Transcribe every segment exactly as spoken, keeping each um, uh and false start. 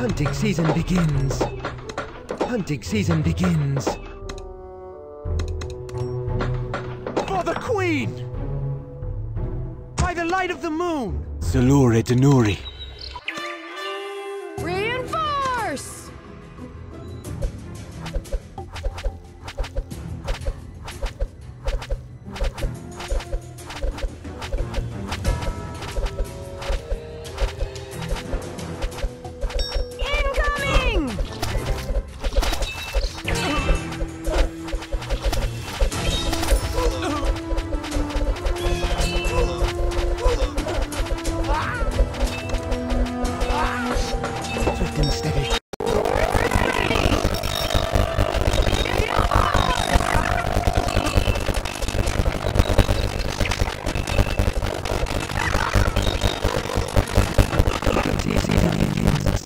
Hunting season begins. Hunting season begins. For the Queen! By the light of the moon! Zalure Denuri. Reinforce! Incoming! Swift and steady. Hunting season begins.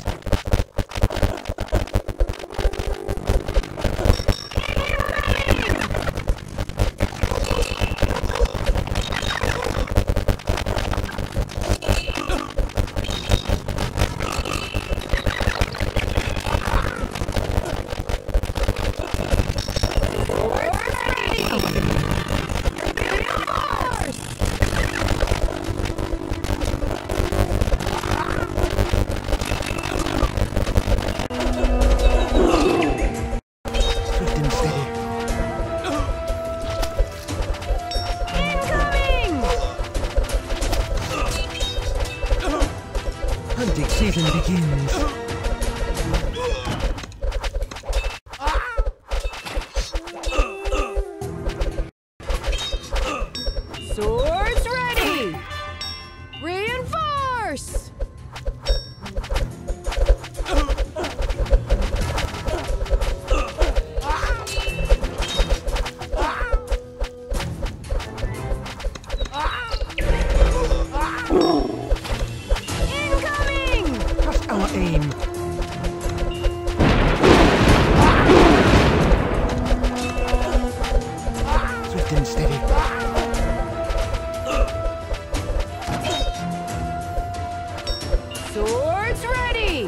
Swift and steady. Incoming! Hunting season begins. Swords ready! Reinforce! Incoming! Trust our aim. Swift and steady. Swords ready!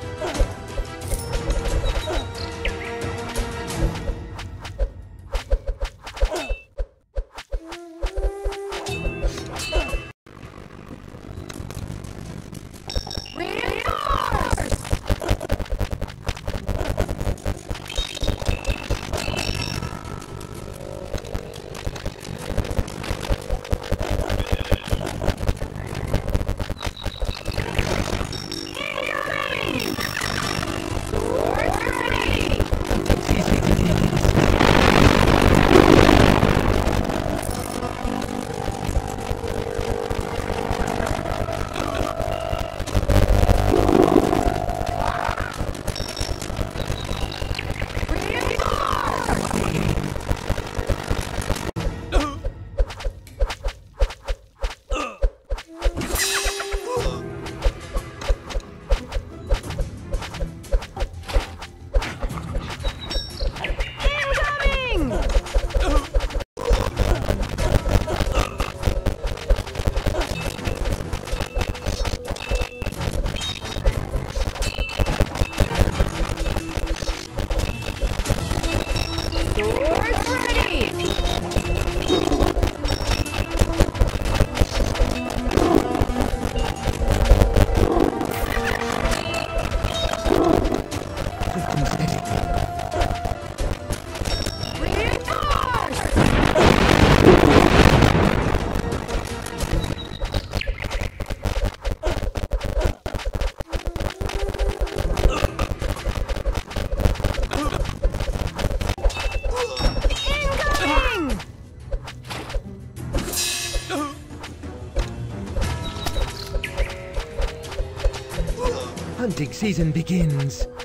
Reinforce! Incoming! Swords ready! Season begins. Incoming! Swords ready! Swift and steady. Reinforce! Incoming! Hunting season begins.